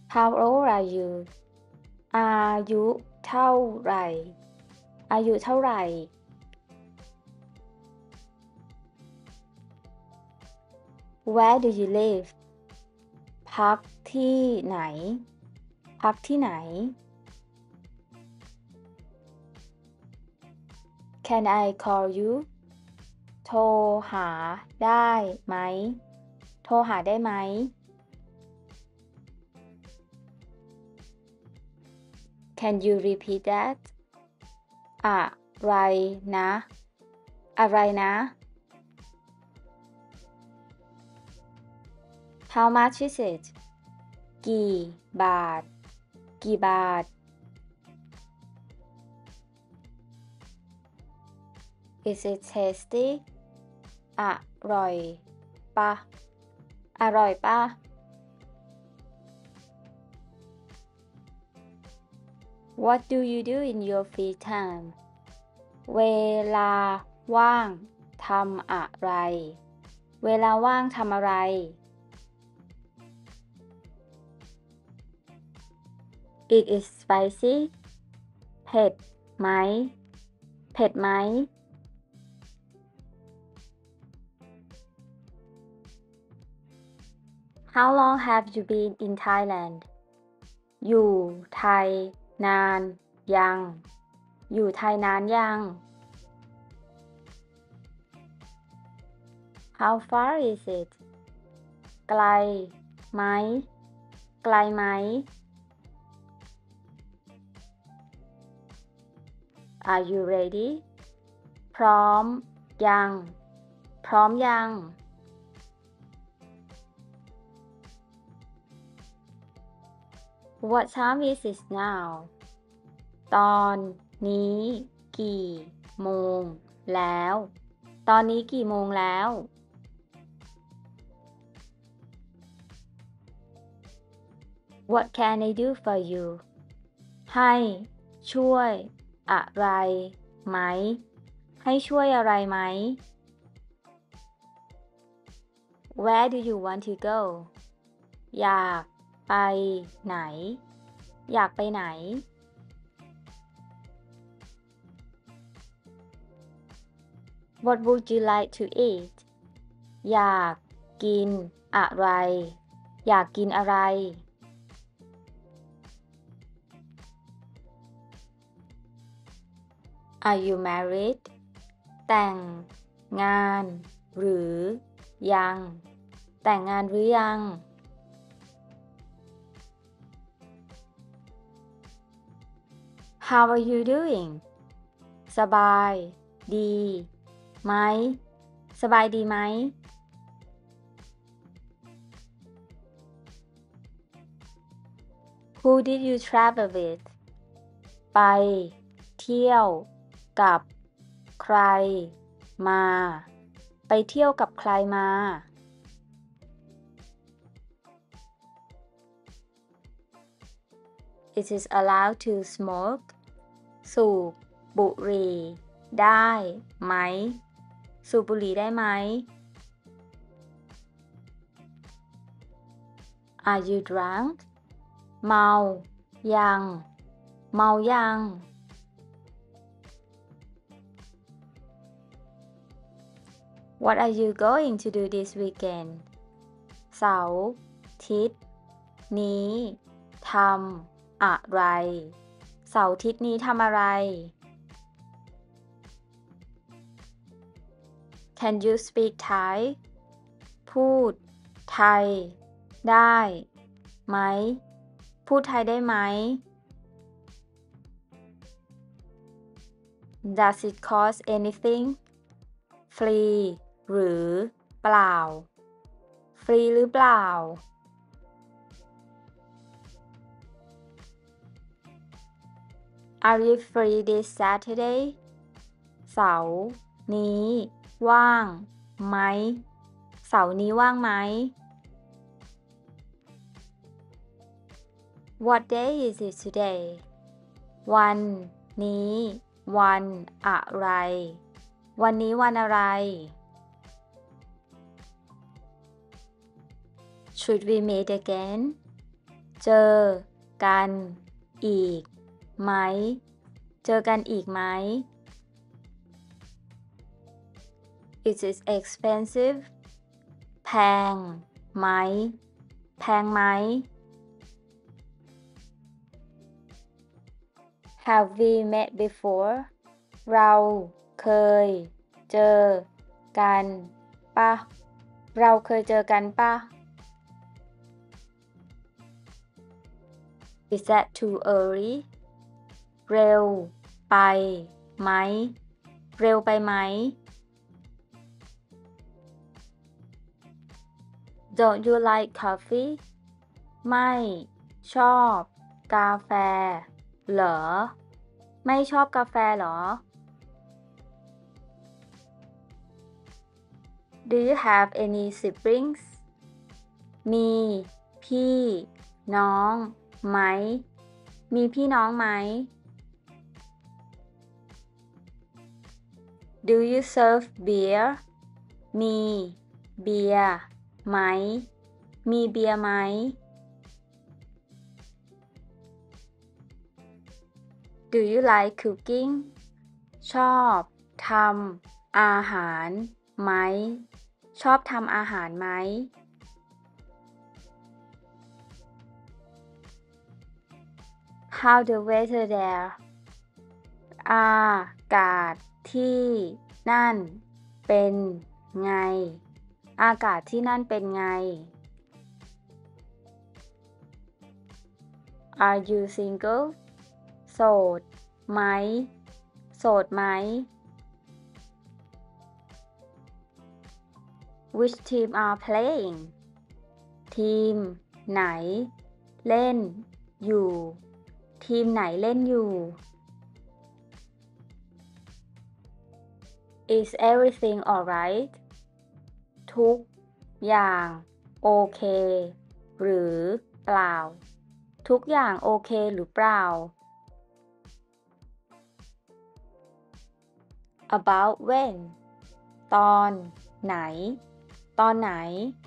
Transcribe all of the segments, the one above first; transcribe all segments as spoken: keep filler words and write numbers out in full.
How old are you อายุเท่าไหร่อายุเท่าไหร่ Where do you live พักที่ไหน พักที่ไหน Can I call you โทรหาได้ไหม โทรหาได้ไหม Can you repeat that อะไรนะ อะไรนะ How much is it กี่บาท กี่บาท Is it tasty อร่อยปะ อร่อยปะ What do you do in your free time เวลาว่างทำอะไร เวลาว่างทำอะไร It is spicy เผ็ดไหม เผ็ดไหม How long have you been in Thailand อยู่ไทยนานยัง อยู่ไทยนานยัง How far is it ไกลไหม ไกลไหม Are you ready พร้อมยัง พร้อมยัง What time is it now ตอนนี้กี่โมงแล้ว ตอนนี้กี่โมงแล้ว What can I do for you ให้ช่วยอะไรไหม ให้ช่วยอะไรไหม Where do you want to go อยากไปไหน อยากไปไหน What would you like to eat อยากกินอะไร อยากกินอะไร Are you married แต่งงานหรือยัง แต่งงานหรือยัง How are you doing สบายดีไหม สบายดีไหม Who did you travel with ไปเที่ยวกับใครมา ไปเที่ยวกับใครมา It is allowed to smoke สูบบุหรี่ได้ไหม สูบบุหรี่ได้ไหม Are you drunk เมายัง เมายัง What are you going to do this weekend เสาร์อาทิตย์นี้ทำอะไร เสาร์อาทิตย์นี้ทำอะไร Can you speak Thai พูดไทยได้ไหม พูดไทยได้ไหม Does it cost anything ฟรีหรือเปล่า ฟรีหรือเปล่า Are you free this Saturday เสาร์นี้ว่างไหม เสาร์นี้ว่างไหม What day is it today วันนี้วันอะไร วันนี้วันอะไร Should we meet again เจอกันอีกไหมเจอกันอีกไหม It is expensive แพงไหมแพงไหม Have we met before เราเคยเจอกันปะเราเคยเจอกันปะ Is that too early เร็วไปไหมเร็วไปไหม Don't you like coffee ไม่ชอบกาแฟเหรอไม่ชอบกาแฟเหรอ Do you have any siblings มีพี่น้องไหมมีพี่น้องไหม Do you serve beer มีเบียร์ไหมมีเบียร์ไหม Do you like cooking ชอบทำอาหารไหมชอบทำอาหารไหม How the weather there อากาศที่นั่นเป็นไงอากาศที่นั่นเป็นไง Are you single โสดไหมโสดไหม Which team are playing ทีมไหนเล่นอยู่ทีมไหนเล่นอยู่ Is everything alright ทุกอย่างโอเคหรือเปล่าทุกอย่างโอเคหรือเปล่า About when ตอนไหนตอนไหน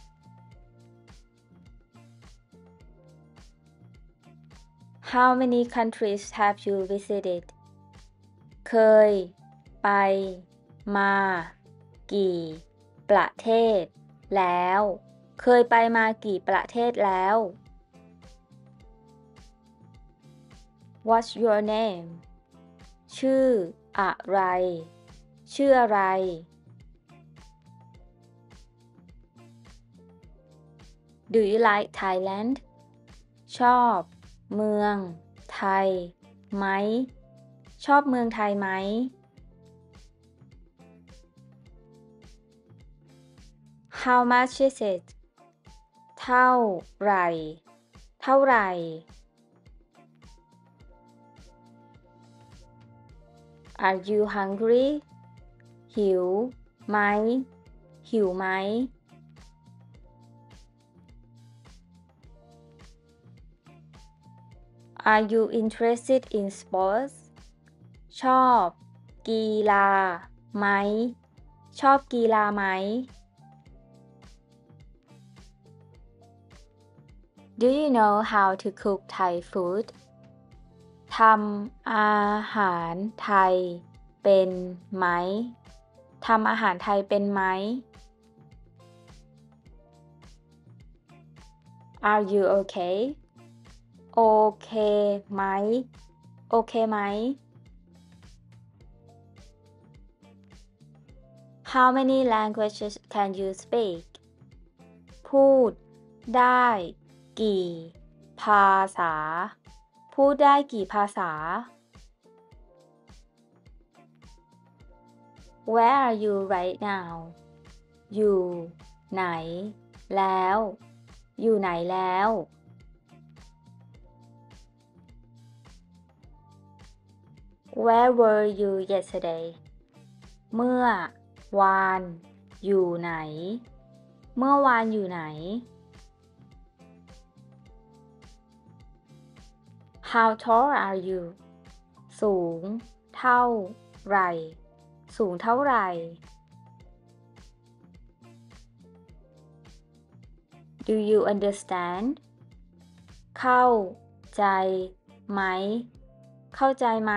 How many countries have you visited เคยไปมากี่ประเทศแล้วเคยไปมากี่ประเทศแล้ว What's your name ชื่ออะไรชื่ออะไร Do you like Thailand ชอบเมืองไทยไหมชอบเมืองไทยไหม How much is it เท่าไหร่เท่าไหร่ Are you hungry หิวไหมหิวไหม Are you interested in sports ชอบกีฬาไหมชอบกีฬาไหม Do you know how to cook Thai food ทำอาหารไทยเป็นไหมทำอาหารไทยเป็นไหม Are you okay โอเคไหมโอเคไหม How many languages can you speak พูดได้กี่ภาษาพูดได้กี่ภาษา Where are you right now อยู่ไหนแล้วอยู่ไหนแล้ว Where were you yesterday เมื่อวานอยู่ไหนเมื่อวานอยู่ไหน How tall are you สูงเท่าไหร่สูงเท่าไหร่ Do you understand เข้าใจไหมเข้าใจไหม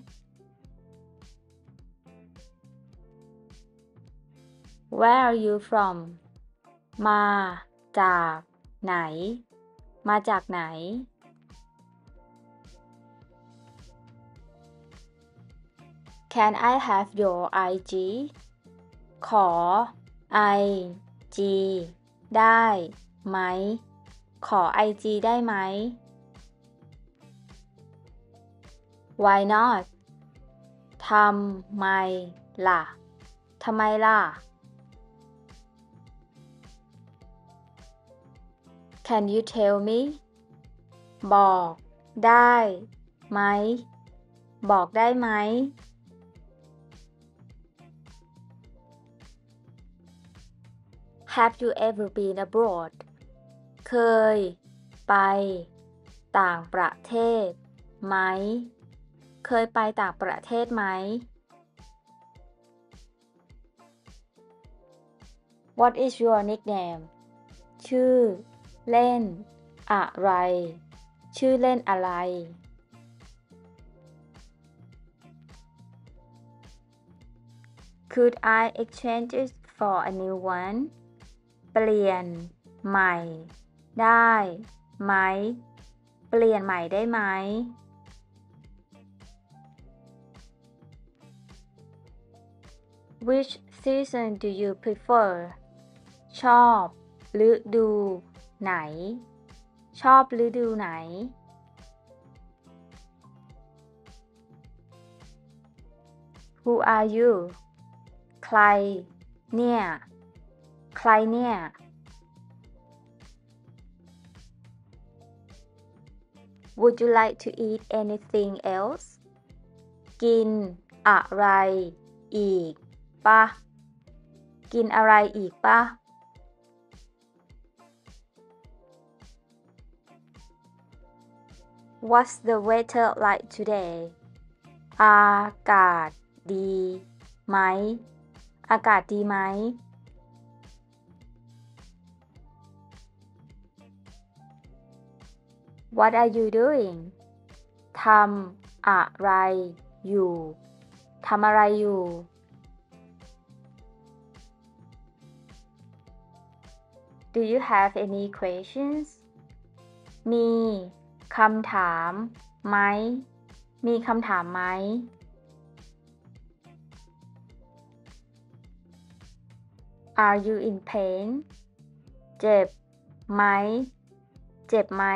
Where are you from มาจากไหนมาจากไหน Can I have your ไอ จี ขอ ไอ จี ได้ไหมขอ ไอ จี ได้ไหม Why not ทำไมล่ะทำไมล่ะ Can you tell me บอกได้ไหมบอกได้ไหม Have you ever been abroad เคยไปต่างประเทศไหมเคยไปต่างประเทศไหม What is your nickname ชื่อเล่นอะไรชื่อเล่นอะไร Could I exchange it for a new one เปลี่ยนใหม่ได้ไหมเปลี่ยนใหม่ได้ไหม Which season do you prefer ชอบฤดูไหนชอบฤดูไหน Who are you ใครเนี่ยใครเนี่ย Would you like to eat anything else กินอะไรอีกปะกินอะไรอีกปะ What's the weather like today อากาศดีไหมอากาศดีไหม What are you doing ทำอะไรอยู่ทำอะไรอยู่ Do you have any questions มีคำถามไหมมีคำถามไหม Are you in pain เจ็บไหมเจ็บไหม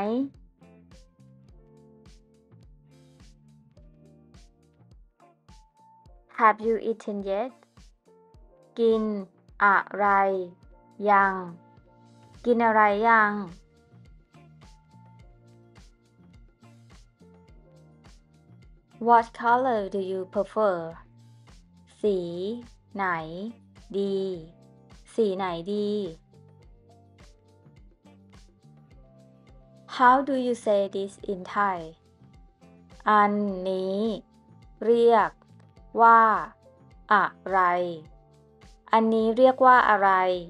Have you eaten yet กินอะไรยังกินอะไรยัง What color do you prefer สีไหนดีสีไหนดี How do you say this in Thai อันนี้เรียกว่าอะไรอันนี้เรียกว่าอะไร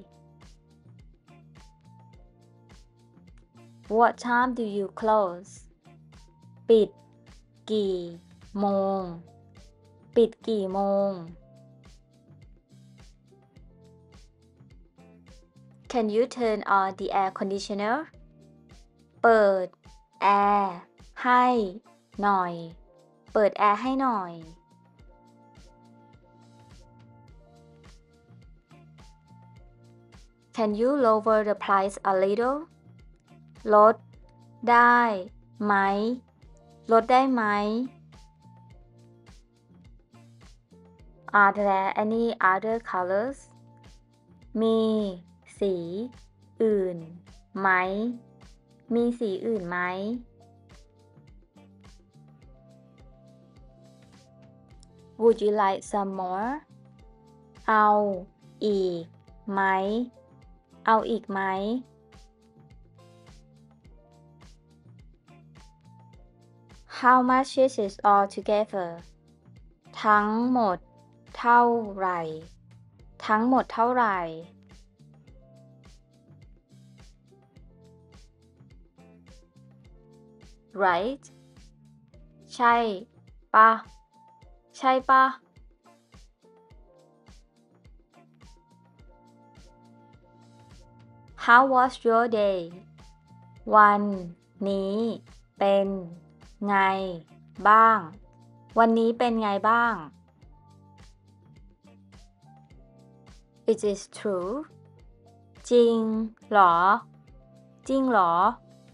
What time do you close ปิดกี่โมงปิดกี่โมง Can you turn on the air conditioner เปิดแอร์ให้หน่อยเปิดแอร์ให้หน่อย Can you lower the price a little ลดได้ไหมลดได้ไหม Are there any other colors มีสีอื่นไหมมีสีอื่นไหม Would you like some more เอาอีกไหมเอาอีกไหม How much is it all together ทั้งหมดเท่าไหร่ทั้งหมดเท่าไหร่ right ใช่ปะใช่ปะ How was your day วันนี้เป็นไงบ้าง วันนี้เป็นไงบ้าง It is true จริงเหรอ จริงเหรอ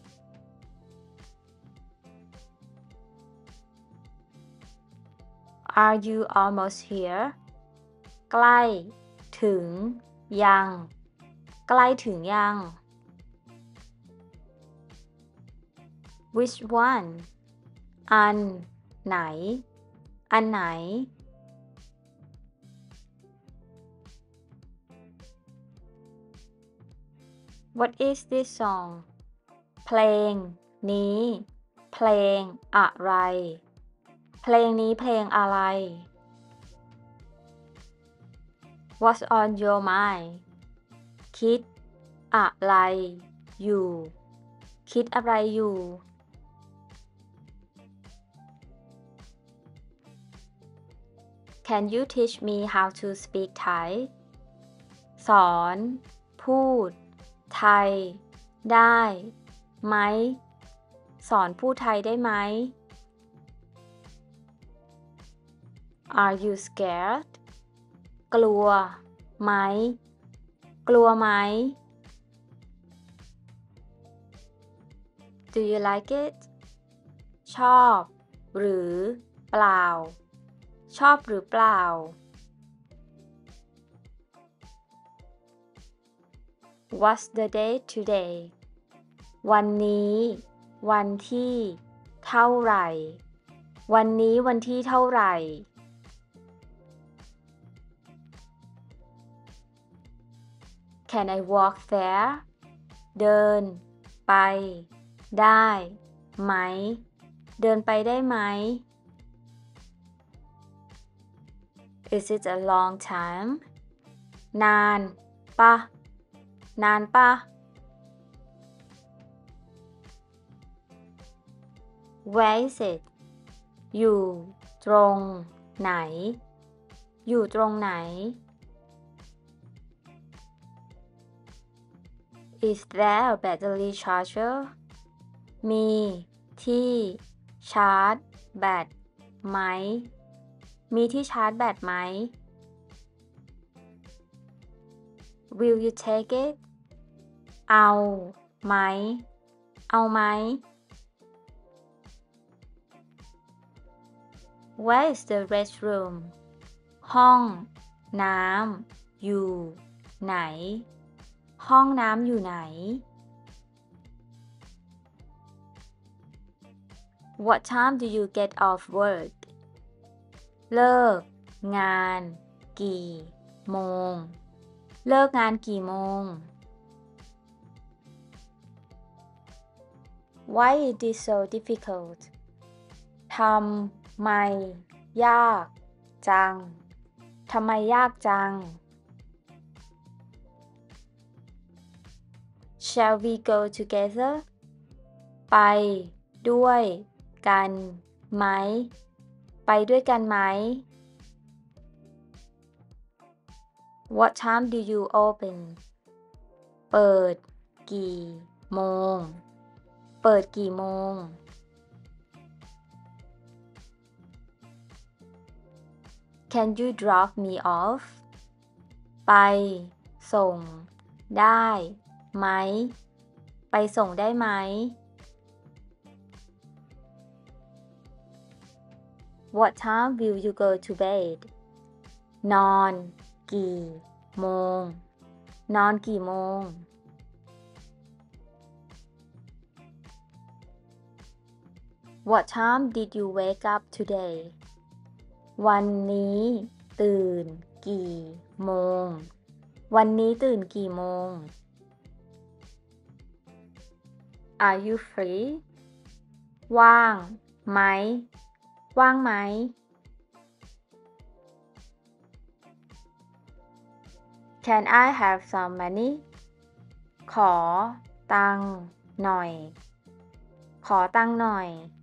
Are you almost here ใกล้ถึงยัง ใกล้ถึงยัง Which one อันไหน อันไหน What is this song เพลงนี้ เพลงอะไร เพลงนี้เพลงอะไร What's on your mind คิดอะไรอยู่ คิดอะไรอยู่ Can you teach me how to speak Thai สอน พูด ไทย ได้ไหม สอนพูดไทยได้ไหม Are you scared กลัวไหม กลัวไหม Do you like it ชอบ หรือเปล่า ชอบหรือเปล่า What's the date today วันนี้ วันที่ เท่าไหร่ วันนี้วันที่เท่าไหร่ Can I walk there เดิน ไป ได้ ไหม เดินไปได้ไหม Is it a long time นานปะ นานปะ Where is it อยู่ตรงไหน อยู่ตรงไหน Is there a battery charger มีที่ชาร์จแบตไหม มีที่ชาร์จแบตไหม Will you take it เอาไหม เอาไหม Where is the restroom ห้องน้ำอยู่ไหน ห้องน้ำอยู่ไหน What time do you get off work เลิกงานกี่โมง เลิกงานกี่โมง Why is this so difficult ทำไมยากจัง ทำไมยากจัง Shall we go together ไปด้วยกันไหม ไปด้วยกันไหม What time do you open เปิดกี่โมง เปิดกี่โมง Can you drop me off ไปส่งได้ไหม ไปส่งได้ไหม What time will you go to bed นอนกี่โมง นอนกี่โมง What time did you wake up today วันนี้ตื่นกี่โมง วันนี้ตื่นกี่โมง Are you free ว่างไหม ว่างไหม Can I have some money ขอตังค์หน่อย ขขอตังค์หน่อย